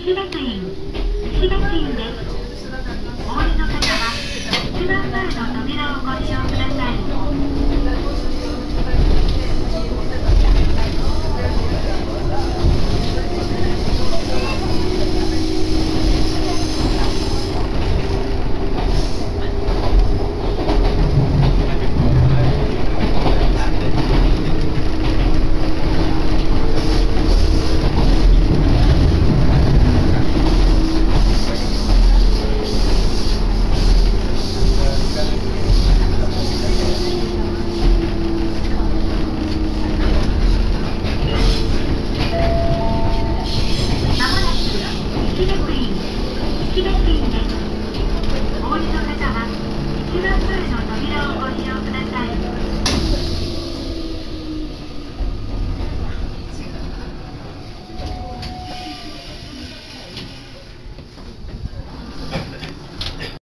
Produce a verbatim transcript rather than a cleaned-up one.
石別院、石別院です。お降りの方は一番前の扉をご利用ください。